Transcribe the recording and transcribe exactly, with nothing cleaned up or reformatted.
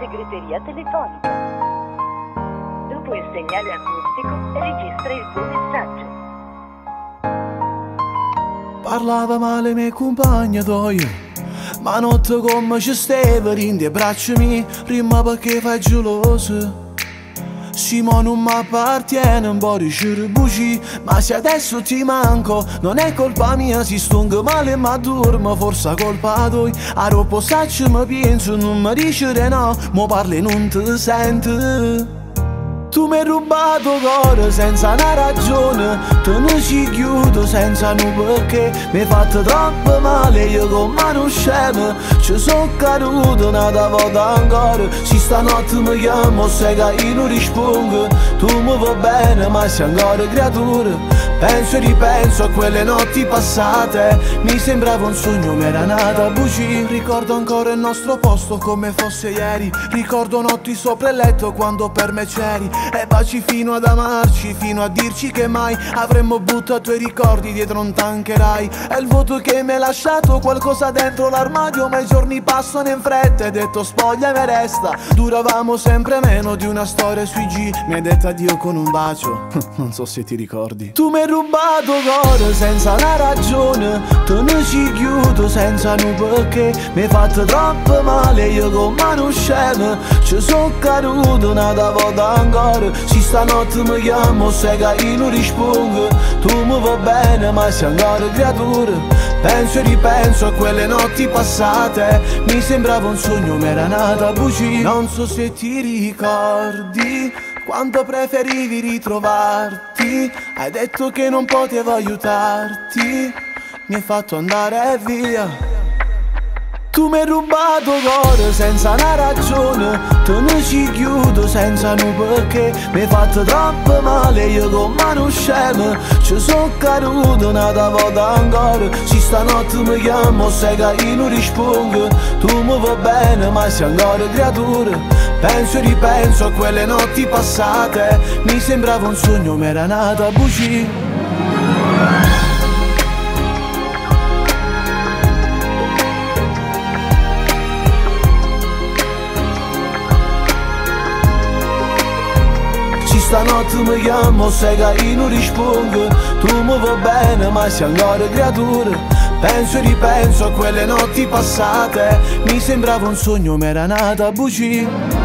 segreteria telefonica. Dopo il segnale acustico, registra il tuo messaggio. Parlava male mia compagna d'oio, ma notte come ci stava in dei braccia mi, rima perché fai geloso. Sì, ma non mi appartiene un po' di cirbuci, ma se adesso ti manco, non è colpa mia, si stunga male ma dormo, forse è colpa tua. A dopo saccio mi penso, non mi dice no, mo parli e non ti senti. Tu mi hai rubato cuore senza una ragione, te ne ci chiudo senza un perché. Mi hai fatto troppo male, io con mano scema ci sono caduto una volta ancora. Se stanotte mi chiamo, sai che io non rispondo. Tu mi va bene ma sei ancora creatura. Penso e ripenso a quelle notti passate, mi sembrava un sogno, mi era nata bugia. Ricordo ancora il nostro posto come fosse ieri, ricordo notti sopra il letto quando per me c'eri. E baci fino ad amarci, fino a dirci che mai avremmo buttato i ricordi dietro un tancherai. È il vuoto che mi hai lasciato, qualcosa dentro l'armadio, ma i giorni passano in fretta e detto spoglia me resta. Duravamo sempre meno di una storia sui G, mi hai detto addio con un bacio, non so se ti ricordi. Tu mi hai rubato cuore senza una ragione, te ne ci chiudo senza un perché. Mi hai fatto troppo male, io con mano scema ci sono caduto una volta ancora. Se stanotte mi chiamo, sai che io non rispondo. Tu mi va bene ma sei ancora creatura. Penso e ripenso a quelle notti passate, mi sembrava un sogno, mi era nata bugia. Non so se ti ricordi quanto preferivi ritrovarti, hai detto che non potevo aiutarti, mi hai fatto andare via. Tu mi hai rubato cuore senza una ragione, te ne ci chiudo senza un perché. Mi hai fatto troppo male, io con mano scema ci sono caduto una volta ancora. Se stanotte mi chiamo, sai che io non rispondo. Tu mi va bene ma sei ancora creatura. Penso e ripenso a quelle notti passate, mi sembrava un sogno, mi era nata bugia. Stanotte mi chiamo, sai che io non rispondo. Tu mi va bene ma sei ancora creatura. Penso e ripenso a quelle notti passate, mi sembrava un sogno, mi era nata bugia.